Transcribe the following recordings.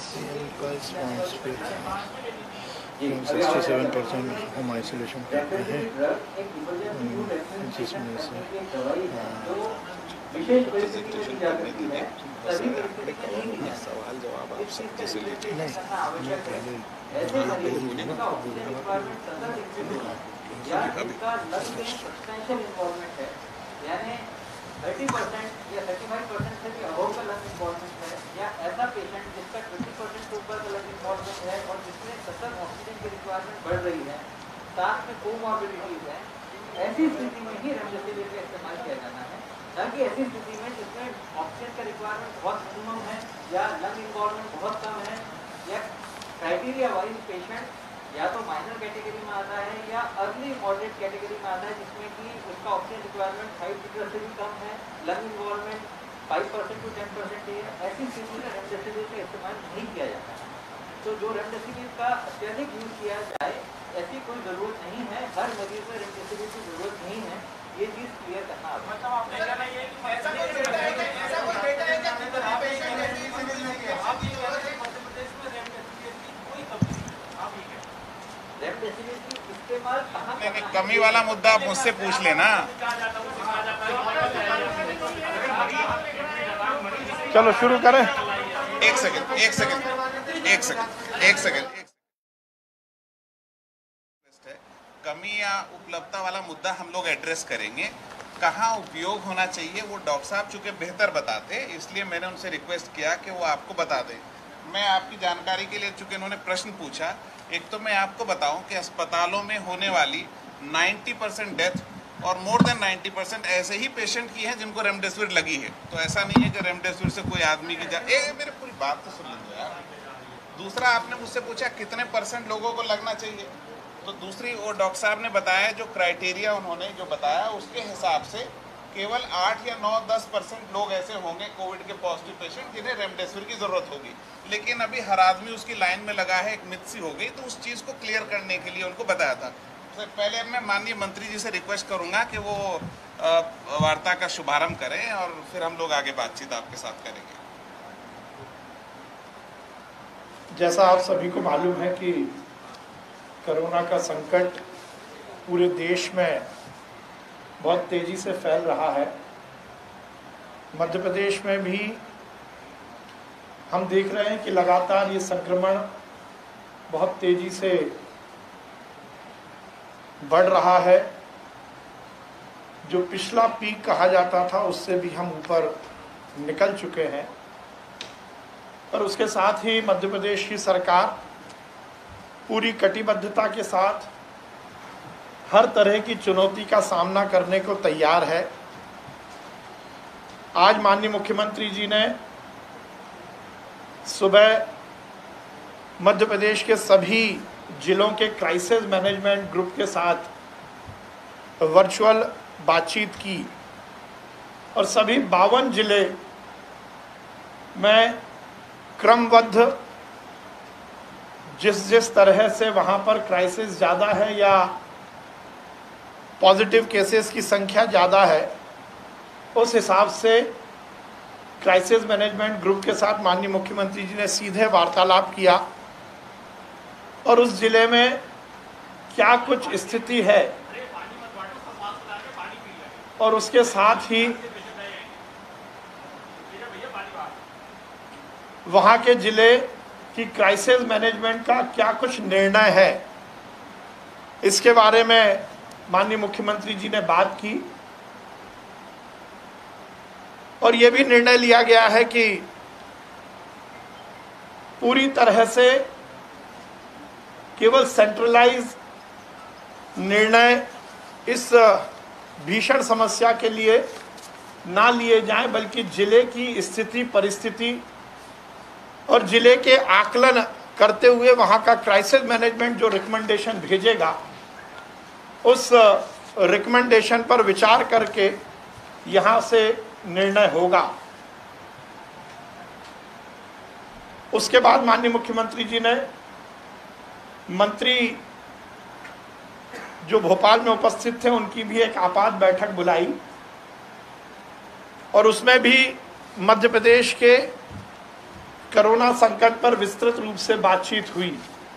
CM का response पे 67% home isolation करते हैं, जिसमें से प्रेजेंटेशन करने देंगे। बहुत सारे आंकड़े कवर होंगे, सवाल जवाब आप सब्जी से लीजिए। नहीं पहले यानी 30% या 35% से भी अबव का लंग इन्वॉल्वमेंट है, या ऐसा पेशेंट जिसका 20% से ऊपर का लंग इन्वॉल्वमेंट है और जिसमें सतत ऑक्सीजन की रिक्वायरमेंट बढ़ रही है, साथ में कोमॉर्बिडिटीज है, ऐसी स्थिति में ही रेमडेसिविर का इस्तेमाल किया जाना है। ताकि ऐसी स्थिति में जिसमें ऑक्सीजन का रिक्वायरमेंट बहुत मिनिमम है या लंग इन्वॉल्वमेंट बहुत कम है, या क्राइटेरिया वाइज पेशेंट या तो माइनर कैटेगरी में आता है या अर्ली मॉडरेट कैटेगरी में आता है, जिसमें कि उसका ऑक्सीजन रिक्वायरमेंट 5 लीटर से भी कम है, लंग इन्वॉल्वमेंट 5% to 10% है, ऐसी स्थिति में रेमडेसिविर का इस्तेमाल नहीं किया जाता है। तो जो रेमडेसिविर का अत्यधिक यूज किया जाए ऐसी कोई ज़रूरत नहीं है, हर मरीज में रेमडेसिविर की ज़रूरत नहीं है, ये चीज़ क्लियर करना नहीं, कमी वाला मुद्दा आप मुझसे पूछ लेना। चलो शुरू करें। एक सेकंड। कमी या उपलब्धता वाला मुद्दा हम लोग एड्रेस करेंगे। कहाँ उपयोग होना चाहिए वो डॉक्टर साहब चूंकि बेहतर बताते, इसलिए मैंने उनसे रिक्वेस्ट किया कि वो आपको बता दें। मैं आपकी जानकारी के लिए, चूंकि उन्होंने प्रश्न पूछा, एक तो मैं आपको बताऊं कि अस्पतालों में होने वाली 90% डेथ और मोर देन 90% ऐसे ही पेशेंट की है जिनको रेमडेसिविर लगी है। तो ऐसा नहीं है कि रेमडेसिविर से कोई आदमी की मेरे पूरी बात तो सुन लीजिए यार। दूसरा, आपने मुझसे पूछा कितने % लोगों को लगना चाहिए, तो दूसरी वो डॉक्टर साहब ने बताया, जो क्राइटेरिया उन्होंने जो बताया उसके हिसाब से केवल 8 या 9-10% लोग ऐसे होंगे कोविड के पॉजिटिव पेशेंट जिन्हें रेमडेसिविर की ज़रूरत होगी। लेकिन अभी हर आदमी उसकी लाइन में लगा है, एक मिथ सी हो गई, तो उस चीज़ को क्लियर करने के लिए उनको बताया था। तो पहले मैं माननीय मंत्री जी से रिक्वेस्ट करूँगा कि वो वार्ता का शुभारंभ करें और फिर हम लोग आगे बातचीत आपके साथ करेंगे। जैसा आप सभी को मालूम है कि कोरोना का संकट पूरे देश में बहुत तेजी से फैल रहा है। मध्य प्रदेश में भी हम देख रहे हैं कि लगातार ये संक्रमण बहुत तेजी से बढ़ रहा है। जो पिछला पीक कहा जाता था उससे भी हम ऊपर निकल चुके हैं। पर उसके साथ ही मध्य प्रदेश की सरकार पूरी कटिबद्धता के साथ हर तरह की चुनौती का सामना करने को तैयार है। आज माननीय मुख्यमंत्री जी ने सुबह मध्य प्रदेश के सभी जिलों के क्राइसिस मैनेजमेंट ग्रुप के साथ वर्चुअल बातचीत की और सभी 52 जिले में क्रमबद्ध जिस तरह से वहाँ पर क्राइसिस ज़्यादा है या पॉजिटिव केसेस की संख्या ज़्यादा है, उस हिसाब से क्राइसिस मैनेजमेंट ग्रुप के साथ माननीय मुख्यमंत्री जी ने सीधे वार्तालाप किया और उस जिले में क्या कुछ स्थिति है और उसके साथ ही वहाँ के जिले की क्राइसिस मैनेजमेंट का क्या कुछ निर्णय है, इसके बारे में माननीय मुख्यमंत्री जी ने बात की। और ये भी निर्णय लिया गया है कि पूरी तरह से केवल सेंट्रलाइज निर्णय इस भीषण समस्या के लिए ना लिए जाएं, बल्कि जिले की स्थिति परिस्थिति और जिले के आकलन करते हुए वहाँ का क्राइसिस मैनेजमेंट जो रिकमेंडेशन भेजेगा उस रिकमेंडेशन पर विचार करके यहाँ से निर्णय होगा। उसके बाद माननीय मुख्यमंत्री जी ने मंत्री जो भोपाल में उपस्थित थे उनकी भी एक आपात बैठक बुलाई और उसमें भी मध्य प्रदेश के कोरोना संकट पर विस्तृत रूप से बातचीत हुई।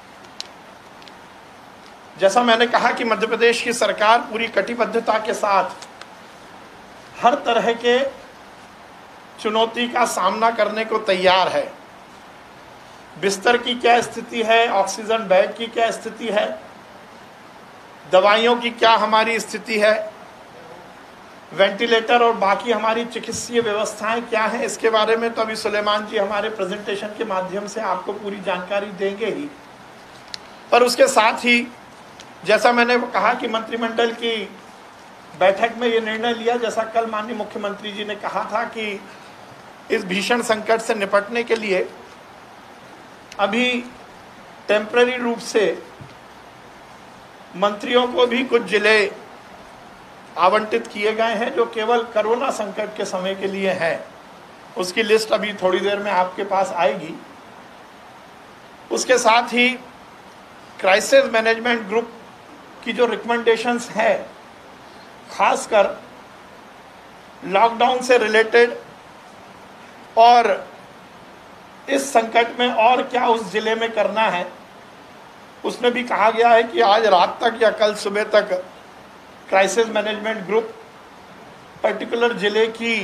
जैसा मैंने कहा कि मध्य प्रदेश की सरकार पूरी कटिबद्धता के साथ हर तरह के चुनौती का सामना करने को तैयार है। बिस्तर की क्या स्थिति है, ऑक्सीजन बेड की क्या स्थिति है, दवाइयों की क्या हमारी स्थिति है, वेंटिलेटर और बाकी हमारी चिकित्सीय व्यवस्थाएं क्या हैं, इसके बारे में तो अभी सुलेमान जी हमारे प्रेजेंटेशन के माध्यम से आपको पूरी जानकारी देंगे ही। पर उसके साथ ही जैसा मैंने कहा कि मंत्रिमंडल की बैठक में ये निर्णय लिया, जैसा कल माननीय मुख्यमंत्री जी ने कहा था कि इस भीषण संकट से निपटने के लिए अभी टेम्पररी रूप से मंत्रियों को भी कुछ जिले आवंटित किए गए हैं जो केवल कोरोना संकट के समय के लिए हैं। उसकी लिस्ट अभी थोड़ी देर में आपके पास आएगी। उसके साथ ही क्राइसिस मैनेजमेंट ग्रुप की जो रिकमेंडेशंस हैं, खासकर लॉकडाउन से रिलेटेड और इस संकट में और क्या उस जिले में करना है, उसमें भी कहा गया है कि आज रात तक या कल सुबह तक क्राइसिस मैनेजमेंट ग्रुप पर्टिकुलर जिले की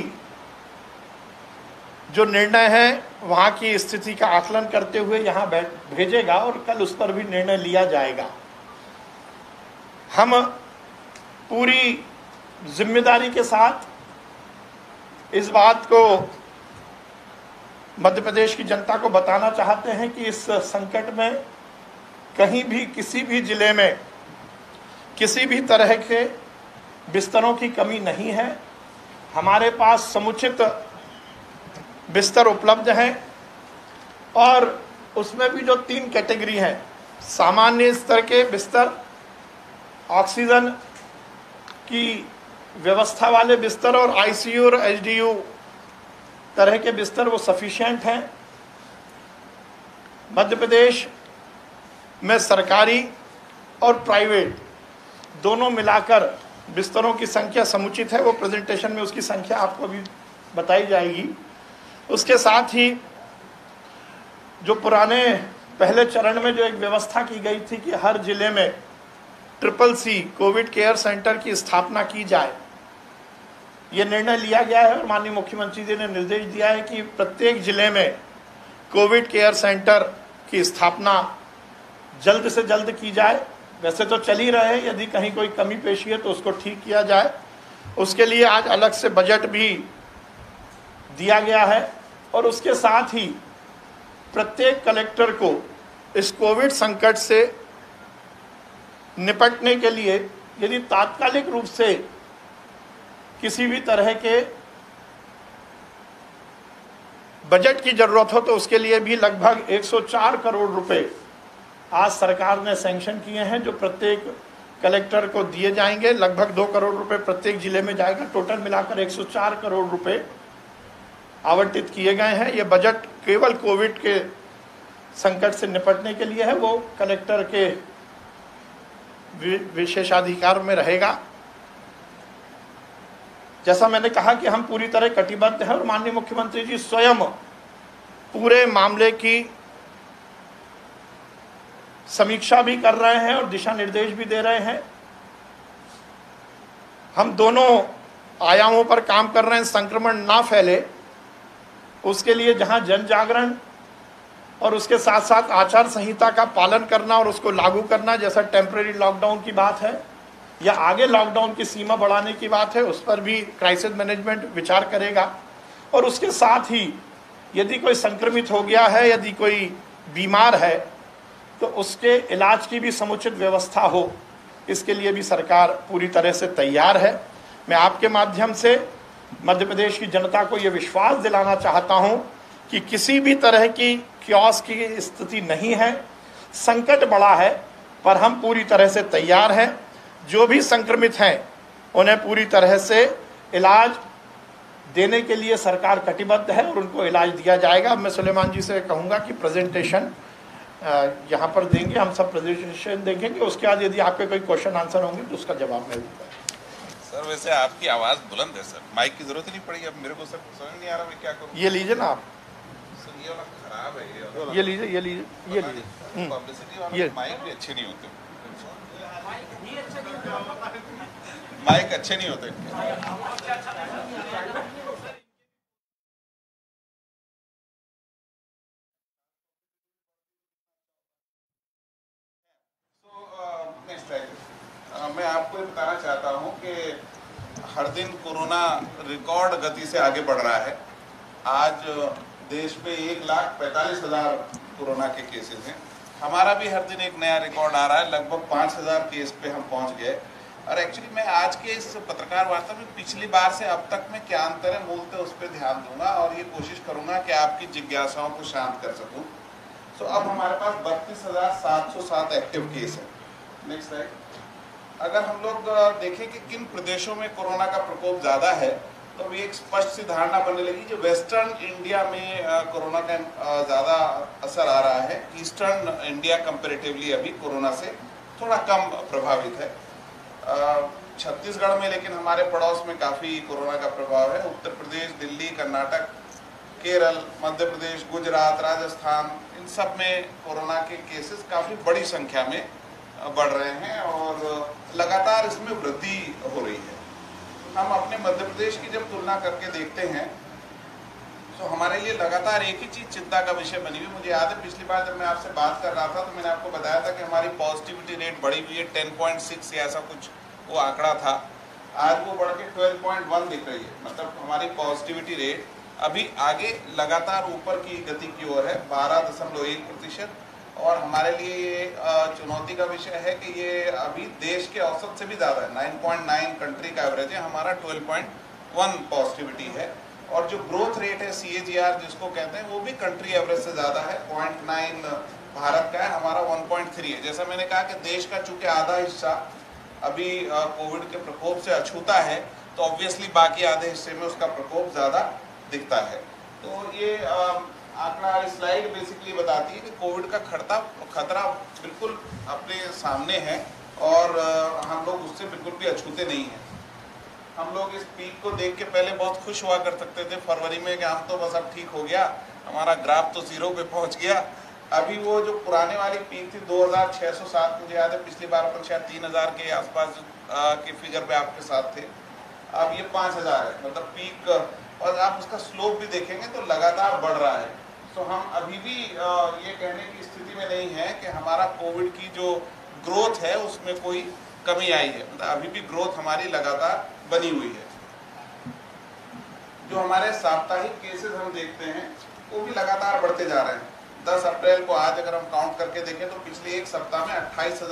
जो निर्णय है वहाँ की स्थिति का आकलन करते हुए यहाँ भेजेगा और कल उस पर भी निर्णय लिया जाएगा। हम पूरी जिम्मेदारी के साथ इस बात को मध्य प्रदेश की जनता को बताना चाहते हैं कि इस संकट में कहीं भी किसी भी जिले में किसी भी तरह के बिस्तरों की कमी नहीं है। हमारे पास समुचित बिस्तर उपलब्ध हैं और उसमें भी जो 3 कैटेगरी हैं, सामान्य स्तर के बिस्तर, ऑक्सीजन की व्यवस्था वाले बिस्तर और आईसीयू और एचडीयू तरह के बिस्तर, वो सफिशिएंट हैं। मध्य प्रदेश में सरकारी और प्राइवेट दोनों मिलाकर बिस्तरों की संख्या समुचित है। वो प्रेजेंटेशन में उसकी संख्या आपको अभी बताई जाएगी। उसके साथ ही जो पुराने पहले चरण में जो एक व्यवस्था की गई थी कि हर जिले में CCC कोविड केयर सेंटर की स्थापना की जाए, ये निर्णय लिया गया है और माननीय मुख्यमंत्री जी ने निर्देश दिया है कि प्रत्येक जिले में कोविड केयर सेंटर की स्थापना जल्द से जल्द की जाए। वैसे तो चल ही रहे हैं, यदि कहीं कोई कमी पेशी है तो उसको ठीक किया जाए। उसके लिए आज अलग से बजट भी दिया गया है और उसके साथ ही प्रत्येक कलेक्टर को इस कोविड संकट से निपटने के लिए यदि तात्कालिक रूप से किसी भी तरह के बजट की जरूरत हो तो उसके लिए भी लगभग 104 करोड़ रुपए आज सरकार ने सैंक्शन किए हैं, जो प्रत्येक कलेक्टर को दिए जाएंगे। लगभग 2 करोड़ रुपए प्रत्येक जिले में जाएगा। टोटल मिलाकर 104 करोड़ रुपए आवंटित किए गए हैं। ये बजट केवल कोविड के संकट से निपटने के लिए है, वो कलेक्टर के विशेषाधिकार में रहेगा। जैसा मैंने कहा कि हम पूरी तरह कटिबद्ध हैं और माननीय मुख्यमंत्री जी स्वयं पूरे मामले की समीक्षा भी कर रहे हैं और दिशा निर्देश भी दे रहे हैं। हम दोनों आयामों पर काम कर रहे हैं। संक्रमण ना फैले उसके लिए जहां जन जागरण और उसके साथ साथ आचार संहिता का पालन करना और उसको लागू करना, जैसा टेम्पररी लॉकडाउन की बात है या आगे लॉकडाउन की सीमा बढ़ाने की बात है, उस पर भी क्राइसिस मैनेजमेंट विचार करेगा। और उसके साथ ही यदि कोई संक्रमित हो गया है, यदि कोई बीमार है, तो उसके इलाज की भी समुचित व्यवस्था हो, इसके लिए भी सरकार पूरी तरह से तैयार है। मैं आपके माध्यम से मध्य प्रदेश की जनता को ये विश्वास दिलाना चाहता हूं कि किसी भी तरह की क्योस की स्थिति नहीं है। संकट बड़ा है पर हम पूरी तरह से तैयार हैं। जो भी संक्रमित हैं उन्हें पूरी तरह से इलाज देने के लिए सरकार कटिबद्ध है और उनको इलाज दिया जाएगा। मैं सुलेमान जी से कहूँगा कि प्रेजेंटेशन यहाँ पर देंगे, हम सब प्रेजेंटेशन देखेंगे। उसके बाद यदि आपके कोई क्वेश्चन आंसर होंगे तो उसका जवाब मैं दूंगा। सर वैसे आपकी आवाज़ बुलंद है सर, माइक की जरूरत ही नहीं पड़ी। अब मेरे को सर समझ नहीं आ रहा मैं क्या करूँ। ये लीजिए ना आप। सर ये वाला खराब है, ये लीजिए, ये लीजिए, ये लीजिए। पब्लिसिटी वाले ये माइक भी अच्छे नहीं होते, माइक अच्छे नहीं होते। मैं आपको ये बताना चाहता हूँ कि हर दिन कोरोना रिकॉर्ड गति से आगे बढ़ रहा है। आज देश में 1,45,000 कोरोना के केसेस हैं। हमारा भी हर दिन एक नया रिकॉर्ड आ रहा है, लगभग 5,000 केस पे हम पहुंच गए। और एक्चुअली मैं आज के इस पत्रकार वार्ता में पिछली बार से अब तक में क्या अंतर है मूलतः उस पर ध्यान दूंगा और ये कोशिश करूंगा कि आपकी जिज्ञासाओं को शांत कर सकूं। तो अब हमारे पास 32,707 एक्टिव केस है। Next slide. अगर हम लोग देखें कि किन प्रदेशों में कोरोना का प्रकोप ज़्यादा है तो अभी एक स्पष्ट सी धारणा बनने लगी कि वेस्टर्न इंडिया में कोरोना का ज़्यादा असर आ रहा है। ईस्टर्न इंडिया कंपेरेटिवली अभी कोरोना से थोड़ा कम प्रभावित है। छत्तीसगढ़ में लेकिन हमारे पड़ोस में काफ़ी कोरोना का प्रभाव है। उत्तर प्रदेश, दिल्ली, कर्नाटक, केरल, मध्य प्रदेश, गुजरात, राजस्थान, इन सब में कोरोना के केसेस काफ़ी बड़ी संख्या में बढ़ रहे हैं और लगातार इसमें वृद्धि हो रही है। हम अपने मध्य प्रदेश की जब तुलना करके देखते हैं तो हमारे लिए लगातार एक ही चीज़ चिंता का विषय बनी हुई। मुझे याद है पिछली बार जब मैं आपसे बात कर रहा था तो मैंने आपको बताया था कि हमारी पॉजिटिविटी रेट बढ़ी हुई है, 10.6 या ऐसा कुछ वो आंकड़ा था। आज वो बढ़ के 12.1 दिख रही है। मतलब हमारी पॉजिटिविटी रेट अभी आगे लगातार ऊपर की गति की ओर है, 12.1%। और हमारे लिए ये चुनौती का विषय है कि ये अभी देश के औसत से भी ज़्यादा है। 9.9 कंट्री का एवरेज है, हमारा 12.1 पॉजिटिविटी है। और जो ग्रोथ रेट है CAGR जिसको कहते हैं वो भी कंट्री एवरेज से ज़्यादा है, 0.9 भारत का है, हमारा 1.3 है। जैसा मैंने कहा कि देश का चूँकि आधा हिस्सा अभी कोविड के प्रकोप से अछूता है तो ऑब्वियसली बाकी आधे हिस्से में उसका प्रकोप ज़्यादा दिखता है। तो ये आंकड़ा स्लाइड बेसिकली बताती है कि कोविड का खतरा बिल्कुल अपने सामने है और हम लोग उससे बिल्कुल भी अछूते नहीं हैं। हम लोग इस पीक को देख के पहले बहुत खुश हुआ कर सकते थे फरवरी में कि हम तो बस अब ठीक हो गया, हमारा ग्राफ तो 0 पे पहुंच गया। अभी वो जो पुराने वाली पीक थी 2,607, मुझे याद है पिछली बार अपन शायद 3,000 के आसपास के फिगर पे आपके साथ थे। अब ये 5,000 है, मतलब पीक। और आप उसका स्लोप भी देखेंगे तो लगातार बढ़ रहा है। तो हम अभी भी ये कहने की स्थिति में नहीं है कि हमारा कोविड की जो ग्रोथ है उसमें कोई कमी आई है। मतलब अभी भी ग्रोथ हमारी लगातार बनी हुई है। जो हमारे साप्ताहिक केसेस हम देखते हैं वो भी लगातार बढ़ते जा रहे हैं। 10 अप्रैल को आज अगर हम काउंट करके देखें तो पिछले एक सप्ताह में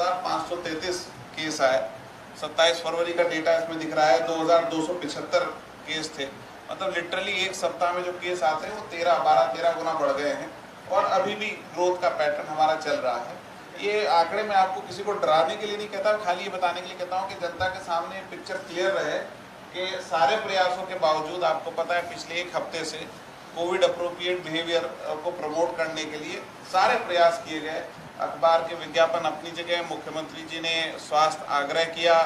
28,533 केस आए। 27 फरवरी का डेटा इसमें दिख रहा है, 2,275 केस थे। मतलब लिटरली एक सप्ताह में जो केस आते हैं वो 13 गुना बढ़ गए हैं और अभी भी ग्रोथ का पैटर्न हमारा चल रहा है। ये आंकड़े मैं आपको किसी को डराने के लिए नहीं कहता, खाली ये बताने के लिए कहता हूँ कि जनता के सामने पिक्चर क्लियर रहे कि सारे प्रयासों के बावजूद आपको पता है पिछले एक हफ्ते से कोविड अप्रोप्रिएट बिहेवियर को प्रमोट करने के लिए सारे प्रयास किए गए। अखबार के विज्ञापन अपनी जगह, मुख्यमंत्री जी ने स्वास्थ्य आग्रह किया,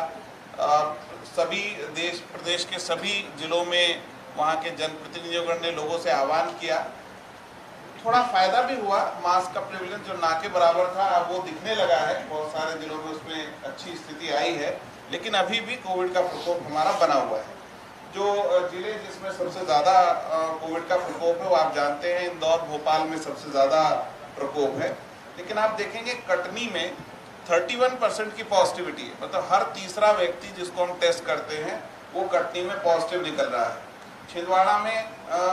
सभी प्रदेश के सभी जिलों में वहाँ के जनप्रतिनिधियों ने लोगों से आह्वान किया। थोड़ा फायदा भी हुआ, मास्क का प्रिविलेंस जो ना के बराबर था अब वो दिखने लगा है, बहुत सारे जिलों में उसमें अच्छी स्थिति आई है। लेकिन अभी भी कोविड का प्रकोप हमारा बना हुआ है। जो जिले जिसमें सबसे ज़्यादा कोविड का प्रकोप है वो आप जानते हैं, इंदौर, भोपाल में सबसे ज़्यादा प्रकोप है। लेकिन आप देखेंगे कटनी में 31% की पॉजिटिविटी है। मतलब हर तीसरा व्यक्ति जिसको हम टेस्ट करते हैं वो कटनी में पॉजिटिव निकल रहा है। छिंदवाड़ा में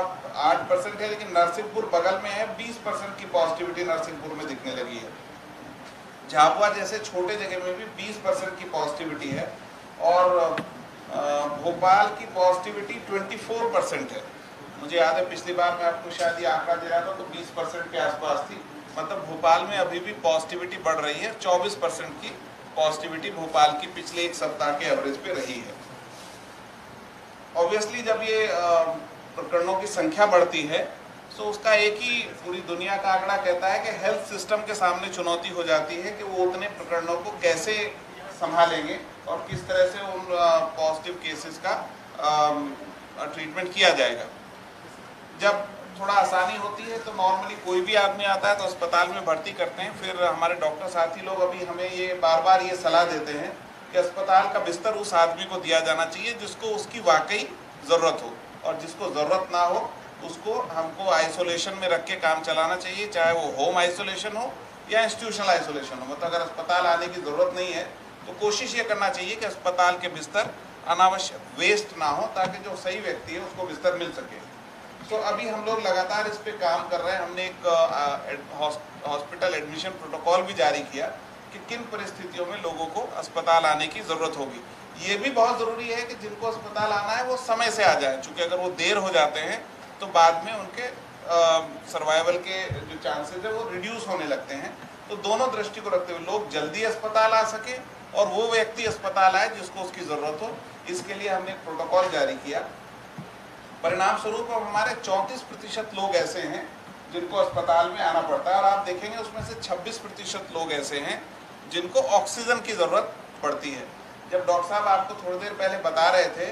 8% है, लेकिन नरसिंहपुर बगल में है, 20% की पॉजिटिविटी नरसिंहपुर में दिखने लगी है। झाबुआ जैसे छोटे जगह में भी 20% की पॉजिटिविटी है और भोपाल की पॉजिटिविटी 24% है। मुझे याद है पिछली बार मैं आपको शायद ये आंकड़ा दे रहा था तो 20% के आसपास थी। मतलब भोपाल में अभी भी पॉजिटिविटी बढ़ रही है। 24% की पॉजिटिविटी भोपाल की पिछले एक सप्ताह के एवरेज पे रही है। ऑब्वियसली जब ये प्रकरणों की संख्या बढ़ती है तो उसका एक ही पूरी दुनिया का आंकड़ा कहता है कि हेल्थ सिस्टम के सामने चुनौती हो जाती है कि वो उतने प्रकरणों को कैसे संभालेंगे और किस तरह से उन पॉजिटिव केसेस का ट्रीटमेंट किया जाएगा। जब थोड़ा आसानी होती है तो नॉर्मली कोई भी आदमी आता है तो अस्पताल में भर्ती करते हैं। फिर हमारे डॉक्टर साथी लोग अभी हमें ये बार बार ये सलाह देते हैं कि अस्पताल का बिस्तर उस आदमी को दिया जाना चाहिए जिसको उसकी वाकई ज़रूरत हो, और जिसको ज़रूरत ना हो उसको हमको आइसोलेशन में रख के काम चलाना चाहिए, चाहे वो होम आइसोलेशन हो या इंस्टीट्यूशनल आइसोलेशन हो। मतलब अगर अस्पताल आने की ज़रूरत नहीं है तो कोशिश ये करना चाहिए कि अस्पताल के बिस्तर अनावश्यक वेस्ट ना हो, ताकि जो सही व्यक्ति है उसको बिस्तर मिल सके। तो अभी हम लोग लगातार इस पे काम कर रहे हैं। हमने एक हॉस्पिटल एडमिशन प्रोटोकॉल भी जारी किया कि किन परिस्थितियों में लोगों को अस्पताल आने की ज़रूरत होगी। ये भी बहुत ज़रूरी है कि जिनको अस्पताल आना है वो समय से आ जाए, चूँकि अगर वो देर हो जाते हैं तो बाद में उनके सर्वाइवल के जो चांसेस है वो रिड्यूस होने लगते हैं। तो दोनों दृष्टि को रखते हुए लोग जल्दी अस्पताल आ सके और वो व्यक्ति अस्पताल आए जिसको उसकी ज़रूरत हो, इसके लिए हमने एक प्रोटोकॉल जारी किया। परिणाम स्वरूप अब हमारे 34% लोग ऐसे हैं जिनको अस्पताल में आना पड़ता है, और आप देखेंगे उसमें से 26% लोग ऐसे हैं जिनको ऑक्सीजन की ज़रूरत पड़ती है। जब डॉक्टर साहब आपको थोड़ी देर पहले बता रहे थे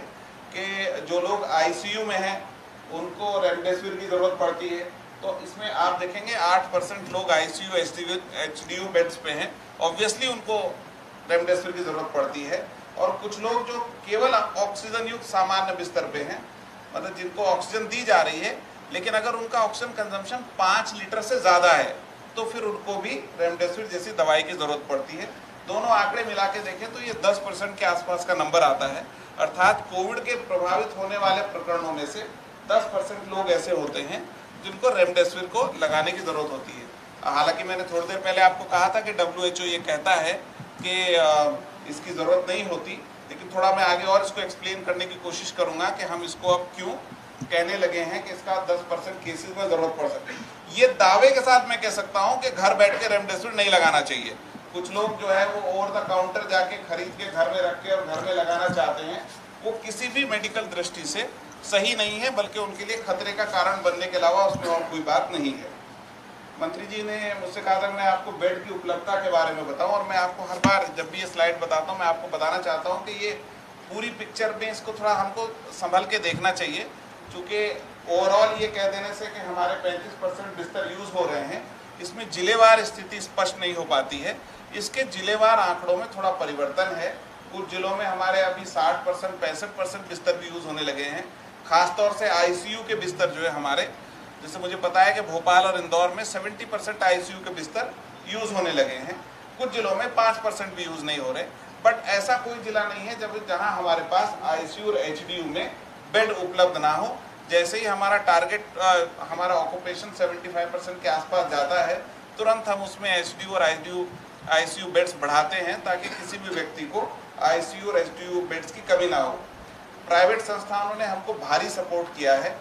कि जो लोग आईसीयू में हैं उनको रेमडेसिविर की ज़रूरत पड़ती है, तो इसमें आप देखेंगे 8% लोग आईसीयू एचडीयू बेड्स पे हैं, ऑब्वियसली उनको रेमडेसिविर की ज़रूरत पड़ती है। और कुछ लोग जो केवल ऑक्सीजन युक्त सामान्य बिस्तर पे हैं, मतलब जिनको ऑक्सीजन दी जा रही है लेकिन अगर उनका ऑक्सीजन कंजम्पशन 5 लीटर से ज़्यादा है तो फिर उनको भी रेमडेसिविर जैसी दवाई की ज़रूरत पड़ती है। दोनों आंकड़े मिला के देखें तो ये 10% के आसपास का नंबर आता है, अर्थात कोविड के प्रभावित होने वाले प्रकरणों में से 10% लोग ऐसे होते हैं जिनको रेमडेसिविर को लगाने की ज़रूरत होती है। हालांकि मैंने थोड़ी देर पहले आपको कहा था कि WHO ये कहता है कि इसकी ज़रूरत नहीं होती, लेकिन थोड़ा मैं आगे और इसको एक्सप्लेन करने की कोशिश करूंगा कि हम इसको अब क्यों कहने लगे हैं कि इसका 10% केसेस में ज़रूरत पड़ सकती है। ये दावे के साथ मैं कह सकता हूं कि घर बैठ के रेमडेसिविर नहीं लगाना चाहिए। कुछ लोग जो है वो ओवर द काउंटर जाके खरीद के घर में रख के और घर में लगाना चाहते हैं, वो किसी भी मेडिकल दृष्टि से सही नहीं है, बल्कि उनके लिए खतरे का कारण बनने के अलावा उसमें और कोई बात नहीं है। मंत्री जी ने मुझसे कहा था मैं आपको बेड की उपलब्धता के बारे में बताऊं, और मैं आपको हर बार जब भी ये स्लाइड बताता हूं मैं आपको बताना चाहता हूं कि ये पूरी पिक्चर में इसको थोड़ा हमको संभल के देखना चाहिए, क्योंकि ओवरऑल ये कह देने से कि हमारे 35% बिस्तर यूज़ हो रहे हैं, इसमें जिलेवार स्थिति स्पष्ट नहीं हो पाती है। इसके जिलेवार आंकड़ों में थोड़ा परिवर्तन है। कुछ जिलों में हमारे अभी 60% 65% बिस्तर भी यूज़ होने लगे हैं, खासतौर से आईसीयू के बिस्तर जो है हमारे, जैसे मुझे पता है कि भोपाल और इंदौर में 70% आईसीयू के बिस्तर यूज़ होने लगे हैं। कुछ जिलों में 5% भी यूज़ नहीं हो रहे, बट ऐसा कोई जिला नहीं है जहाँ हमारे पास आईसीयू और एचडीयू में बेड उपलब्ध ना हो। जैसे ही हमारा टारगेट हमारा ऑक्यूपेशन 75% के आसपास जाता है, तुरंत हम उसमें एचडीयू और आईसीयू बेड्स बढ़ाते हैं ताकि किसी भी व्यक्ति को आईसीयू और एचडीयू बेड्स की कमी ना हो। प्राइवेट संस्थानों ने हमको भारी सपोर्ट किया है।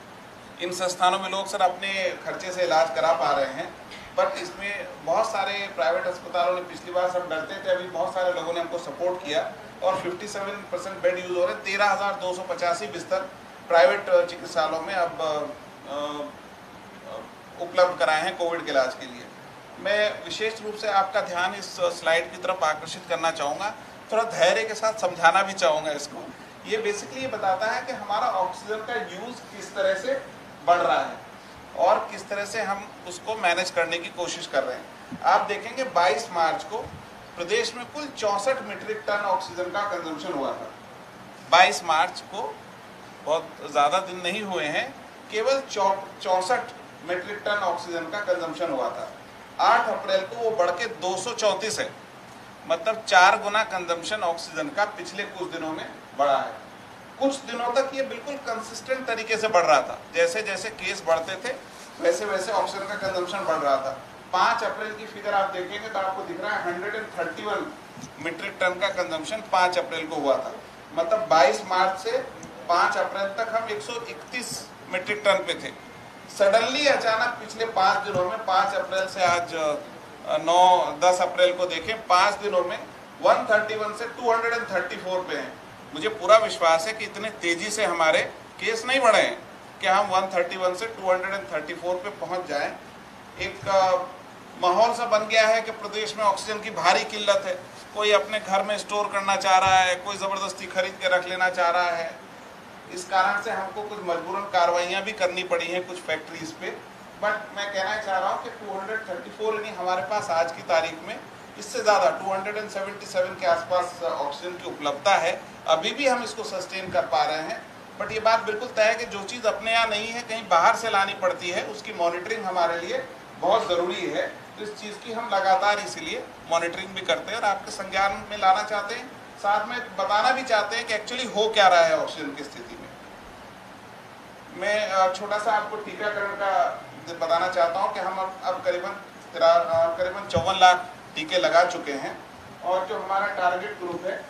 इन संस्थानों में लोग सर अपने खर्चे से इलाज करा पा रहे हैं, बट इसमें बहुत सारे प्राइवेट अस्पतालों ने, पिछली बार सब डरते थे, अभी बहुत सारे लोगों ने हमको सपोर्ट किया और 57% बेड यूज़ हो रहे हैं। 13,285 बिस्तर प्राइवेट चिकित्सालयों में अब उपलब्ध कराए हैं कोविड के इलाज के लिए। मैं विशेष रूप से आपका ध्यान इस स्लाइड की तरफ आकर्षित करना चाहूँगा, थोड़ा धैर्य के साथ समझाना भी चाहूँगा इसको। ये बेसिकली ये बताता है कि हमारा ऑक्सीजन का यूज़ किस तरह से बढ़ रहा है और किस तरह से हम उसको मैनेज करने की कोशिश कर रहे हैं। आप देखेंगे 22 मार्च को प्रदेश में कुल 64 मीट्रिक टन ऑक्सीजन का कंजम्पशन हुआ था। 22 मार्च को, बहुत ज़्यादा दिन नहीं हुए हैं, केवल 64 मीट्रिक टन ऑक्सीजन का कंजम्पशन हुआ था। 8 अप्रैल को वो बढ़ के 234 है, मतलब 4 गुना कंजम्पशन ऑक्सीजन का पिछले कुछ दिनों में बढ़ा है। कुछ दिनों तक ये बिल्कुल कंसिस्टेंट तरीके से बढ़ रहा था, जैसे जैसे केस बढ़ते थे वैसे वैसे ऑक्सीजन का कंजम्पशन बढ़ रहा था। 5 अप्रैल की फिगर आप देखेंगे तो आपको दिख रहा है 131 मीट्रिक टन का कंजम्पशन 5 अप्रैल को हुआ था। मतलब 22 मार्च से 5 अप्रैल तक हम 131 मीट्रिक टन पे थे। सडनली अचानक पिछले 5 दिनों में, 5 अप्रैल से आज 9-10 अप्रैल को देखें, 5 दिनों में 131 से 234 पे हैं। मुझे पूरा विश्वास है कि इतने तेजी से हमारे केस नहीं बढ़े हैं कि हम 131 से 234 पे पहुंच जाएं। एक माहौल सा बन गया है कि प्रदेश में ऑक्सीजन की भारी किल्लत है। कोई अपने घर में स्टोर करना चाह रहा है, कोई ज़बरदस्ती खरीद के रख लेना चाह रहा है। इस कारण से हमको कुछ मजबूरन कार्रवाइयाँ भी करनी पड़ी हैं कुछ फैक्ट्रीज पे। बट मैं कहना चाह रहा हूँ कि 234 यानी हमारे पास आज की तारीख में इससे ज़्यादा 277 के आसपास ऑक्सीजन की उपलब्धता है। अभी भी हम इसको सस्टेन कर पा रहे हैं। बट ये बात बिल्कुल तय है कि जो चीज़ अपने यहाँ नहीं है कहीं बाहर से लानी पड़ती है, उसकी मॉनिटरिंग हमारे लिए बहुत ज़रूरी है। तो इस चीज़ की हम लगातार इसीलिए मॉनिटरिंग भी करते हैं और आपके संज्ञान में लाना चाहते हैं, साथ में बताना भी चाहते हैं कि एक्चुअली हो क्या रहा है ऑक्सीजन की स्थिति में। मैं छोटा सा आपको टीकाकरण का बताना चाहता हूं कि हम अब करीबन 54 लाख टीके लगा चुके हैं। और जो हमारा टारगेट ग्रुप है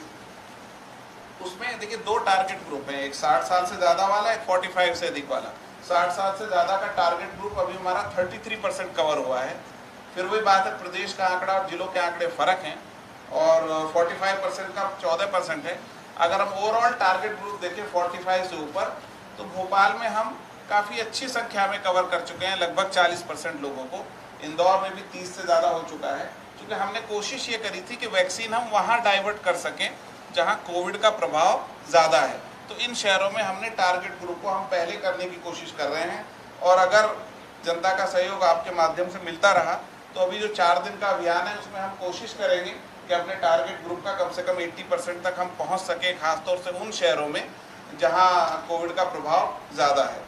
उसमें देखिए 2 टारगेट ग्रुप हैं, एक 60 साल से ज़्यादा वाला, एक 45 से अधिक वाला। 60 साल से ज़्यादा का टारगेट ग्रुप अभी हमारा 33% कवर हुआ है। फिर वही बात है, प्रदेश का आंकड़ा और जिलों के आंकड़े फ़र्क हैं और 45% का 14% है। अगर हम ओवरऑल टारगेट ग्रुप देखें 45 से ऊपर, तो भोपाल में हम काफ़ी अच्छी संख्या में कवर कर चुके हैं, लगभग 40% लोगों को। इंदौर में भी 30 से ज़्यादा हो चुका है, क्योंकि हमने कोशिश ये करी थी कि वैक्सीन हम वहाँ डाइवर्ट कर सकें जहाँ कोविड का प्रभाव ज़्यादा है। तो इन शहरों में हमने टारगेट ग्रुप को हम पहले करने की कोशिश कर रहे हैं। और अगर जनता का सहयोग आपके माध्यम से मिलता रहा तो अभी जो 4 दिन का अभियान है उसमें हम कोशिश करेंगे कि अपने टारगेट ग्रुप का कम से कम 80% तक हम पहुँच सकें, खासतौर से उन शहरों में जहाँ कोविड का प्रभाव ज़्यादा है।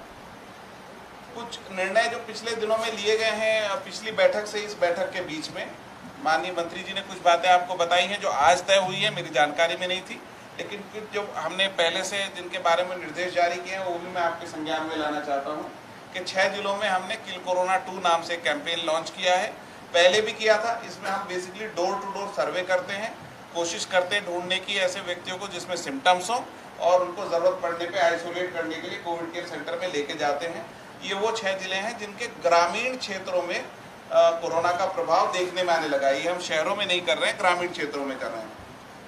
कुछ निर्णय जो पिछले दिनों में लिए गए हैं, पिछली बैठक से इस बैठक के बीच में माननीय मंत्री जी ने कुछ बातें आपको बताई हैं जो आज तय हुई है, मेरी जानकारी में नहीं थी। लेकिन कुछ जो हमने पहले से जिनके बारे में निर्देश जारी किए हैं वो भी मैं आपके संज्ञान में लाना चाहता हूँ कि 6 जिलों में हमने किल कोरोना 2 नाम से कैंपेन लॉन्च किया है। पहले भी किया था। इसमें हम basically door to door survey करते हैं, कोशिश करते हैं ढूंढने की ऐसे व्यक्तियों को जिसमें सिम्टम्स हो और उनको ज़रूरत पड़ने पे आइसोलेट करने के लिए कोविड केयर सेंटर में लेके जाते हैं। ये वो 6 जिले हैं जिनके ग्रामीण क्षेत्रों में कोरोना का प्रभाव देखने में आने लगा। ये हम शहरों में नहीं कर रहे हैं, ग्रामीण क्षेत्रों में कर रहे हैं।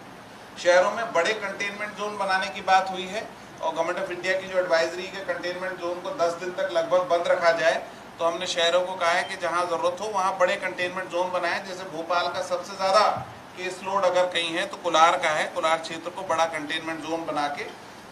शहरों में बड़े कंटेनमेंट जोन बनाने की बात हुई है और गवर्नमेंट ऑफ इंडिया की जो एडवाइजरी है कंटेनमेंट जोन को 10 दिन तक लगभग बंद रखा जाए, तो हमने शहरों को कहा है कि जहां ज़रूरत हो वहां बड़े कंटेनमेंट जोन बनाएं। जैसे भोपाल का सबसे ज़्यादा केस लोड अगर कहीं है तो कुलार का है। कुलार क्षेत्र को बड़ा कंटेनमेंट जोन बना के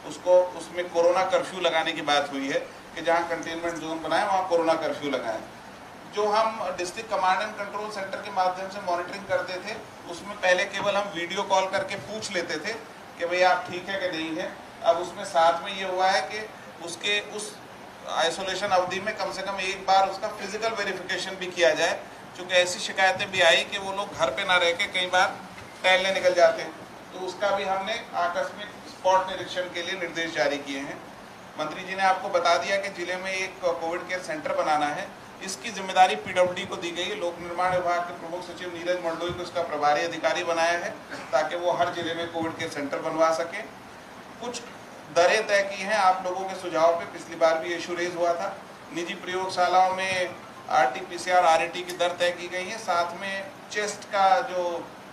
उसमें कोरोना कर्फ्यू लगाने की बात हुई है कि जहाँ कंटेनमेंट जोन बनाए वहाँ कोरोना कर्फ्यू लगाएं। जो हम district command and control centre के माध्यम से मॉनिटरिंग करते थे उसमें पहले केवल हम वीडियो कॉल करके पूछ लेते थे कि भाई आप ठीक है कि नहीं है। अब उसमें साथ में ये हुआ है कि उसके उस आइसोलेशन अवधि में कम से कम एक बार उसका फिजिकल वेरिफिकेशन भी किया जाए, क्योंकि ऐसी शिकायतें भी आई कि वो लोग घर पे ना रह के कई बार टहलने निकल जाते हैं। तो उसका भी हमने आकस्मिक स्पॉट निरीक्षण के लिए निर्देश जारी किए हैं। मंत्री जी ने आपको बता दिया कि जिले में एक कोविड केयर सेंटर बनाना है। इसकी जिम्मेदारी पीडब्ल्यूडी को दी गई है। लोक निर्माण विभाग के प्रमुख सचिव नीरज मंडोई को इसका प्रभारी अधिकारी बनाया है ताकि वो हर जिले में कोविड केयर सेंटर बनवा सके। कुछ दरें तय की हैं आप लोगों के सुझाव पे, पिछली बार भी इशू रेज हुआ था। निजी प्रयोगशालाओं में RT-PCR RAT की दर तय की गई है। साथ में चेस्ट का जो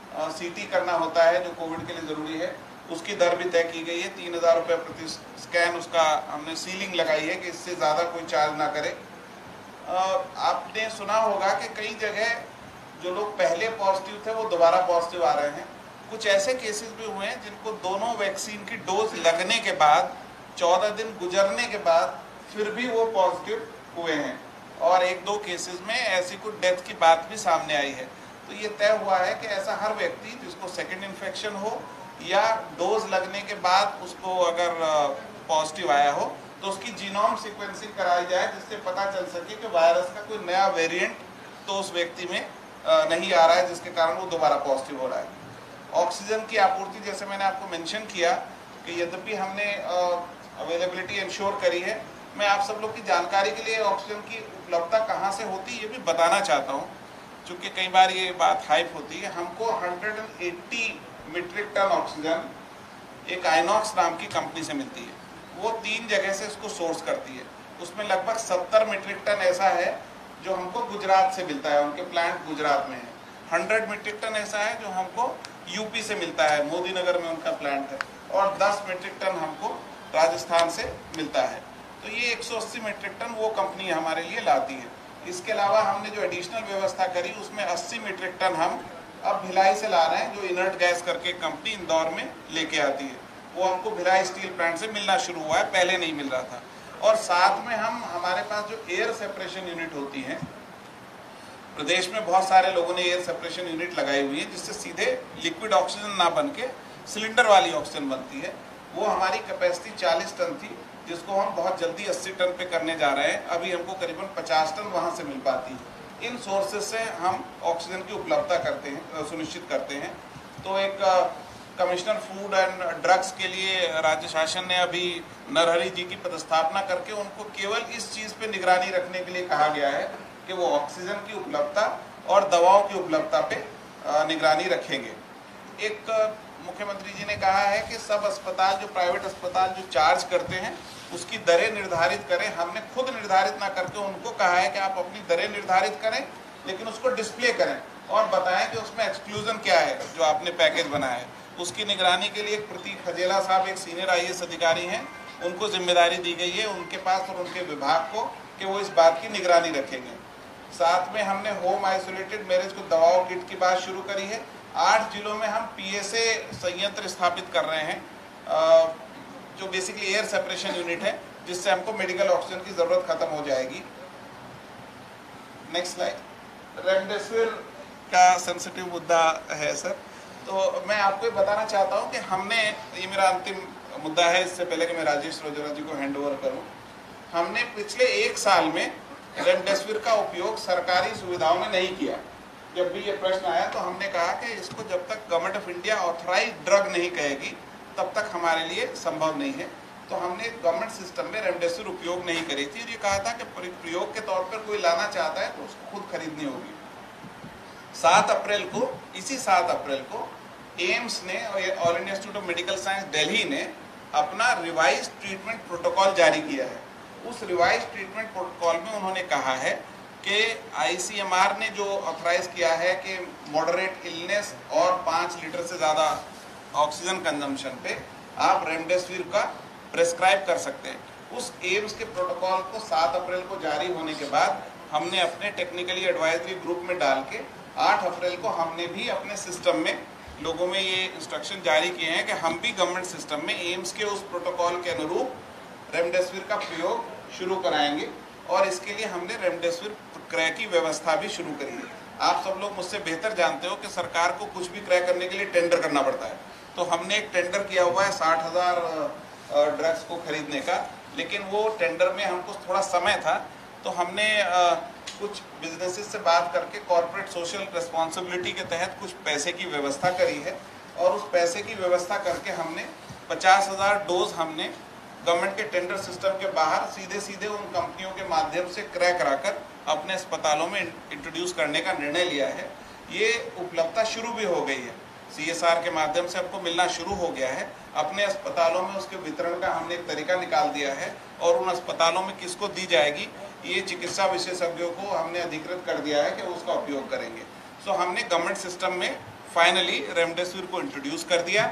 CT करना होता है जो कोविड के लिए ज़रूरी है उसकी दर भी तय की गई है। 3000 रुपये प्रति स्कैन उसका हमने सीलिंग लगाई है कि इससे ज़्यादा कोई चार्ज ना करे। आपने सुना होगा कि कई जगह जो लोग पहले पॉजिटिव थे वो दोबारा पॉजिटिव आ रहे हैं। कुछ ऐसे केसेस भी हुए हैं जिनको दोनों वैक्सीन की डोज लगने के बाद 14 दिन गुजरने के बाद फिर भी वो पॉजिटिव हुए हैं और 1-2 केसेस में ऐसी कुछ डेथ की बात भी सामने आई है। तो ये तय हुआ है कि ऐसा हर व्यक्ति जिसको सेकेंड इन्फेक्शन हो या डोज लगने के बाद उसको अगर पॉजिटिव आया हो तो उसकी जीनोम सीक्वेंसिंग कराई जाए, जिससे पता चल सके कि वायरस का कोई नया वेरिएंट तो उस व्यक्ति में नहीं आ रहा है जिसके कारण वो दोबारा पॉजिटिव हो रहा है। ऑक्सीजन की आपूर्ति जैसे मैंने आपको मेंशन किया कि यद्यपि हमने अवेलेबिलिटी इंश्योर करी है, मैं आप सब लोग की जानकारी के लिए ऑक्सीजन की उपलब्धता कहाँ से होती है ये भी बताना चाहता हूँ, क्योंकि कई बार ये बात हाइप होती है। हमको 180 मीट्रिक टन ऑक्सीजन एक आइनॉक्स नाम की कंपनी से मिलती है। वो 3 जगह से इसको सोर्स करती है। उसमें लगभग 70 मीट्रिक टन ऐसा है जो हमको गुजरात से मिलता है, उनके प्लांट गुजरात में है। 100 मीट्रिक टन ऐसा है जो हमको यूपी से मिलता है, मोदी नगर में उनका प्लांट है, और 10 मीट्रिक टन हमको राजस्थान से मिलता है। तो ये 180 मीट्रिक टन वो कंपनी हमारे लिए लाती है। इसके अलावा हमने जो एडिशनल व्यवस्था करी उसमें 80 मीट्रिक टन हम अब भिलाई से ला रहे हैं, जो इनर्ट गैस करके कंपनी इंदौर में लेके आती है। वो हमको भिलाई स्टील प्लांट से मिलना शुरू हुआ है, पहले नहीं मिल रहा था। और साथ में हमारे पास जो एयर सेपरेशन यूनिट होती हैं, प्रदेश में बहुत सारे लोगों ने एयर सेपरेशन यूनिट लगाई हुई है, जिससे सीधे लिक्विड ऑक्सीजन ना बन के सिलेंडर वाली ऑक्सीजन बनती है। वो हमारी कैपेसिटी 40 टन थी, जिसको हम बहुत जल्दी 80 टन पे करने जा रहे हैं। अभी हमको करीबन 50 टन वहाँ से मिल पाती है। इन सोर्सेज से हम ऑक्सीजन की उपलब्धता करते हैं, सुनिश्चित करते हैं। तो एक कमिश्नर फूड एंड ड्रग्स के लिए राज्य शासन ने अभी नरहरि जी की पदस्थापना करके उनको केवल इस चीज़ पे निगरानी रखने के लिए कहा गया है कि वो ऑक्सीजन की उपलब्धता और दवाओं की उपलब्धता पे निगरानी रखेंगे। एक मुख्यमंत्री जी ने कहा है कि सब अस्पताल, जो प्राइवेट अस्पताल जो चार्ज करते हैं, उसकी दरें निर्धारित करें। हमने खुद निर्धारित ना करके उनको कहा है कि आप अपनी दरें निर्धारित करें, लेकिन उसको डिस्प्ले करें और बताएं कि उसमें एक्सक्लूजन क्या है जो आपने पैकेज बनाया है। उसकी निगरानी के लिए प्रतीक हजेला साहब एक सीनियर IAS अधिकारी हैं, उनको जिम्मेदारी दी गई है उनके पास और उनके विभाग को कि वो इस बात की निगरानी रखेंगे। साथ में हमने होम आइसोलेटेड मैरिज को दवाओं किट की बात शुरू करी है। 8 जिलों में हम PSA संयंत्र स्थापित कर रहे हैं, जो बेसिकली एयर सेपरेशन यूनिट है, जिससे हमको मेडिकल ऑक्सीजन की जरूरत खत्म हो जाएगी। Next slide. रेमडेसिविर का सेंसिटिव मुद्दा है सर, तो मैं आपको ये बताना चाहता हूँ कि हमने, ये मेरा अंतिम मुद्दा है, इससे पहले कि मैं राजेश रोजरा जी को हैंड ओवर करूँ, हमने पिछले 1 साल में रेमडेसिविर का उपयोग सरकारी सुविधाओं में नहीं किया। जब भी ये प्रश्न आया तो हमने कहा कि इसको जब तक government of India authorise drug नहीं कहेगी तब तक हमारे लिए संभव नहीं है। तो हमने गवर्नमेंट सिस्टम में रेमडेसिविर उपयोग नहीं करी थी और ये कहा था कि प्रयोग के तौर पर कोई लाना चाहता है तो उसको खुद खरीदनी होगी। 7 अप्रैल को, इसी 7 अप्रैल को एम्स ने और all India institute of medical science Delhi ने अपना रिवाइज ट्रीटमेंट प्रोटोकॉल जारी किया है। उस रिवाइज ट्रीटमेंट प्रोटोकॉल में उन्होंने कहा है कि ICMR ने जो ऑथराइज किया है कि मॉडरेट इलनेस और 5 लीटर से ज़्यादा ऑक्सीजन कंजम्पशन पे आप रेमडेसिविर का प्रेस्क्राइब कर सकते हैं। उस एम्स के प्रोटोकॉल को 7 अप्रैल को जारी होने के बाद हमने अपने टेक्निकली एडवाइजरी ग्रुप में डाल के 8 अप्रैल को हमने भी अपने सिस्टम में लोगों में ये इंस्ट्रक्शन जारी किए हैं कि हम भी गवर्नमेंट सिस्टम में एम्स के उस प्रोटोकॉल के अनुरूप रेमडेसिविर का प्रयोग शुरू कराएंगे और इसके लिए हमने रेमडेसिविर क्रय की व्यवस्था भी शुरू करी है। आप सब लोग मुझसे बेहतर जानते हो कि सरकार को कुछ भी क्रय करने के लिए टेंडर करना पड़ता है। तो हमने एक टेंडर किया हुआ है 60,000 ड्रग्स को खरीदने का, लेकिन वो टेंडर में हमको थोड़ा समय था तो हमने कुछ बिजनेसेस से बात करके कॉर्पोरेट सोशल रिस्पॉन्सिबिलिटी के तहत कुछ पैसे की व्यवस्था करी है और उस पैसे की व्यवस्था करके हमने 50,000 डोज हमने गवर्नमेंट के टेंडर सिस्टम के बाहर सीधे उन कंपनियों के माध्यम से क्रय कराकर अपने अस्पतालों में इंट्रोड्यूस करने का निर्णय लिया है। ये उपलब्धता शुरू भी हो गई है, CSR के माध्यम से हमको मिलना शुरू हो गया है। अपने अस्पतालों में उसके वितरण का हमने एक तरीका निकाल दिया है और उन अस्पतालों में किसको दी जाएगी ये चिकित्सा विशेषज्ञों को हमने अधिकृत कर दिया है कि वो उसका उपयोग करेंगे। सो हमने गवर्नमेंट सिस्टम में फाइनली रेमडेसिविर को इंट्रोड्यूस कर दिया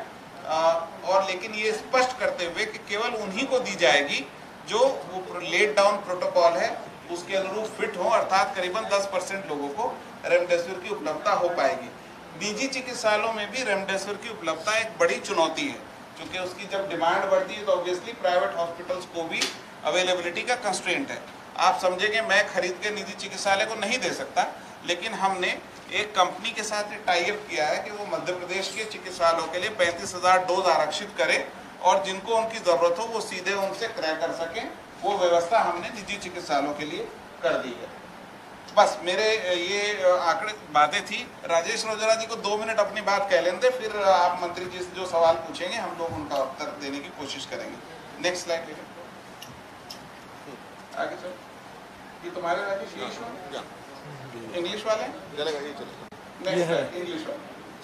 और लेकिन ये स्पष्ट करते हुए कि केवल उन्हीं को दी जाएगी जो वो लेट डाउन प्रोटोकॉल है उसके अनुरूप फिट हो, अर्थात करीबन 10% लोगों को रेमडेसिविर की उपलब्धता हो पाएगी। निजी चिकित्सालयों में भी रेमडेसिविर की उपलब्धता एक बड़ी चुनौती है, क्योंकि उसकी जब डिमांड बढ़ती है तो ऑब्वियसली प्राइवेट हॉस्पिटल्स को भी अवेलेबिलिटी का कंस्ट्रेंट है। आप समझेंगे मैं खरीद के निजी चिकित्सालय को नहीं दे सकता, लेकिन हमने एक कंपनी के साथ टाई अप किया है कि वो मध्य प्रदेश के चिकित्सालयों के लिए 35,000 डोज आरक्षित करें और जिनको उनकी ज़रूरत हो वो सीधे उनसे क्रय कर सकें। वो व्यवस्था हमने निजी चिकित्सालयों के लिए कर दी है। बस मेरे ये आंकड़े बातें थी। राजेश रोजरा जी को 2 मिनट अपनी बात कह लेंगे, फिर आप मंत्री जी से जो सवाल पूछेंगे हम लोग उनका उत्तर देने की कोशिश करेंगे। नेक्स्ट स्लाइड लीजिए आगे सर। ये तुम्हारे राजेश इंग्लिश वाले चलेगा, ये चलेगा। नेक्स्ट इंग्लिश वाले।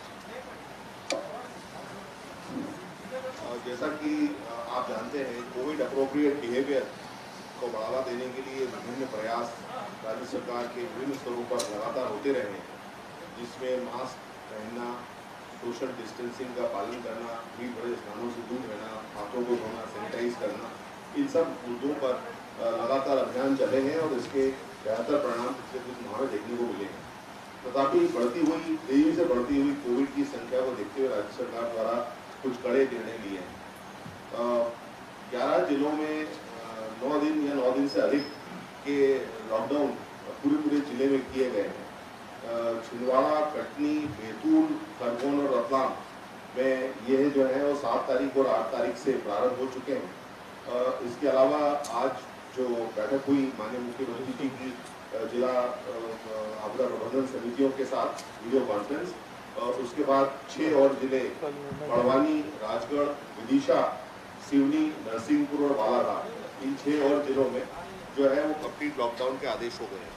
जैसा कि आप जानते हैं कोविड अप्रोप्रिएट बिहेवियर को बढ़ावा देने के लिए विभिन्न प्रयास राज्य सरकार के विभिन्न स्तरों पर लगातार होते रहे हैं, जिसमें मास्क पहनना, सोशल डिस्टेंसिंग का पालन करना, भीड़ भरे स्थानों से दूर रहना, हाथों को धोना, सैनिटाइज करना, इन सब मुद्दों पर लगातार अभियान चले हैं और इसके बेहतर परिणाम पिछले कुछ माह में देखने को मिले हैं। तथापि तेजी से बढ़ती हुई कोविड की संख्या को देखते हुए राज्य सरकार द्वारा कुछ कड़े निर्णय लिए हैं। 11 जिलों में 9 दिन या 9 दिन से अधिक के लॉकडाउन पूरे जिले में किए गए हैं। छिंदवाड़ा, कटनी, बैतूल, खरगोन और रतलाम में ये जो है वो 7 तारीख और 8 तारीख से प्रारंभ हो चुके हैं। इसके अलावा आज जो बैठक हुई माननीय मुख्यमंत्री जी की जिला आपदा प्रबंधन समितियों के साथ वीडियो कॉन्फ्रेंस, उसके बाद 6 और जिले बड़वानी, राजगढ़, विदिशा, सिवनी, नरसिंहपुर और बालाघाट, इन 6 और जिलों में जो है वो कंप्लीट लॉकडाउन के आदेश हो गए हैं।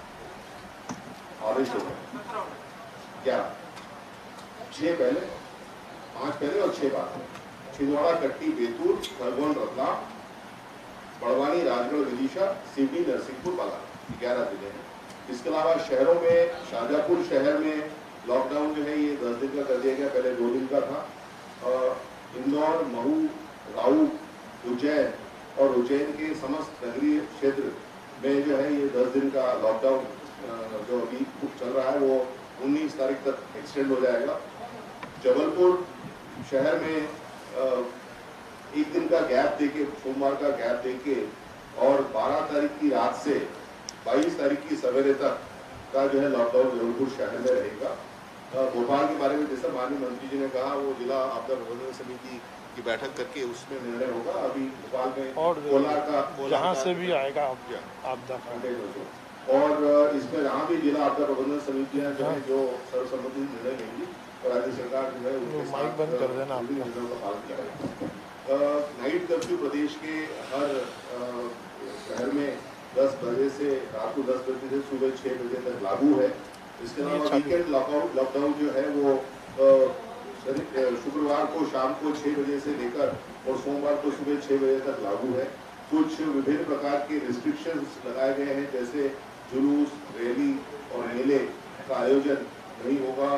11, 6 पहले, 5 पहले और 6 बाद। छिंदवाड़ा, कटनी, बैतूल, खरगोन, रतलाम, बड़वानी, राजगढ़, विदिशा, सिवनी, नरसिंहपुर, बालाघाट, 11 जिले हैं। इसके अलावा शहरों में शाहजहाँपुर शहर में लॉकडाउन जो है ये 10 दिन का कर दिया गया, पहले 2 दिन का था। इंदौर, महू, राऊ, उज्जैन और उज्जैन के समस्त नगरीय क्षेत्र में जो है ये 10 दिन का लॉकडाउन जो अभी चल रहा है वो 19 तारीख तक एक्सटेंड हो जाएगा। जबलपुर शहर में 1 दिन का गैप देके, सोमवार का गैप देके और 12 तारीख की रात से 22 तारीख की सवेरे तक का जो है लॉकडाउन जबलपुर शहर में रहेगा। भोपाल के बारे में जैसा माननीय मंत्री जी ने कहा वो जिला आपदा प्रबंधन समिति की बैठक करके उसमें निर्णय होगा। अभी भोपाल में और कोलार का जहाँ से भी आएगा आपदा और इसमें जहाँ भी जिला आपदा प्रबंधन समितियाँ जो है जो सर्वसम्मति निर्णय लेंगी और राज्य सरकार जो है उनके माइक बंद कर देना निर्णयों का पालन करेगा। नाइट कर्फ्यू प्रदेश के हर शहर में 10 बजे से रात को 10 बजे से सुबह 6 बजे तक लागू है। इसके अलावा वीकेंड लॉकडाउन जो है वो शुक्रवार को शाम को 6 बजे से लेकर और सोमवार को सुबह 6 बजे तक लागू है। कुछ विभिन्न प्रकार के रिस्ट्रिक्शंस लगाए गए हैं, जैसे जुलूस, रैली और मेले का आयोजन नहीं होगा।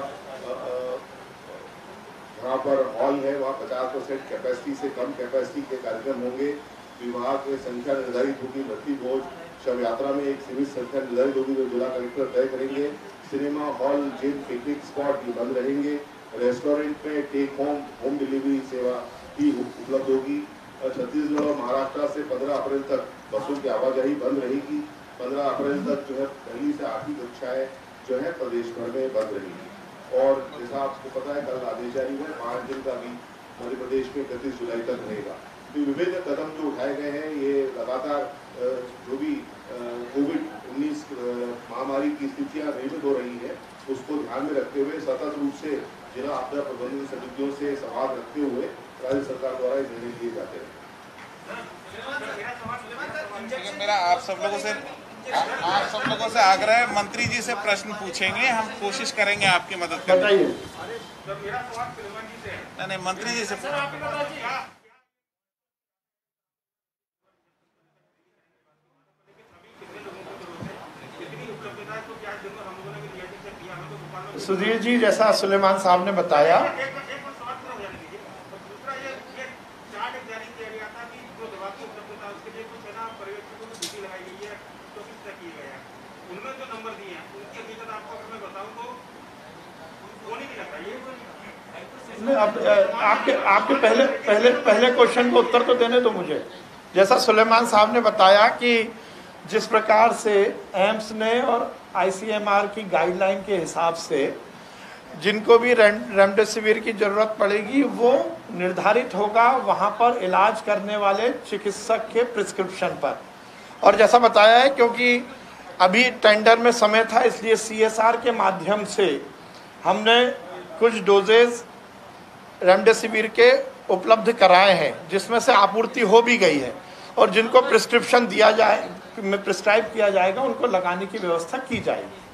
जहाँ पर हॉल है वहाँ 50% कैपेसिटी से कम कैपेसिटी के कार्यक्रम होंगे। विवाह की संख्या निर्धारित होगी। भर्ती भोज, शव यात्रा में एक सीमित संख्या निर्धारित होगी जो जिला कलेक्टर तय करेंगे। Cinema hall, gym, picnic spot ये बंद रहेंगे। रेस्टोरेंट में टेक होम डिलीवरी सेवा भी उपलब्ध होगी। छत्तीसगढ़ और महाराष्ट्र से 15 अप्रैल तक बसों की आवाजाही बंद रहेगी। 15 अप्रैल तक जो है 1ली से 8वीं कक्षाएं जो है प्रदेश भर में बंद रहेगी। और जैसा आपको पता है कल आदेश जारी हुआ है 5 दिन का भी मध्य प्रदेश में 31 जुलाई तक रहेगा। तो विभिन्न कदम जो उठाए गए हैं ये लगातार जो भी कोविड-19 महामारी की स्थितियाँ निर्मित हो रही है उसको ध्यान में रखते हुए सतत रूप से जिला आपदा प्रबंधन समितियों से संवाद रखते हुए राज्य सरकार द्वारा निर्णय लिए जाते हैं। मेरा आप सब लोगों से आग्रह है, मंत्री जी से प्रश्न पूछेंगे, हम कोशिश करेंगे आपकी मदद करने की। नहीं, मंत्री जी से सुधीर जी, जैसा सुलेमान साहब ने बताया आपके पहले क्वेश्चन का उत्तर तो देने दो मुझे। जैसा सुलेमान साहब ने बताया कि जिस प्रकार से एम्स ने और आईसीएमआर की गाइडलाइन के हिसाब से जिनको भी रेमडेसिविर की जरूरत पड़ेगी वो निर्धारित होगा वहां पर इलाज करने वाले चिकित्सक के प्रिस्क्रिप्शन पर। और जैसा बताया है क्योंकि अभी टेंडर में समय था इसलिए सीएसआर के माध्यम से हमने कुछ डोजेज रेमडेसिविर के उपलब्ध कराए हैं जिसमें से आपूर्ति हो भी गई है और जिनको प्रिस्क्रिप्शन दिया जाए प्रिस्क्राइब किया जाएगा उनको लगाने की व्यवस्था की जाएगी।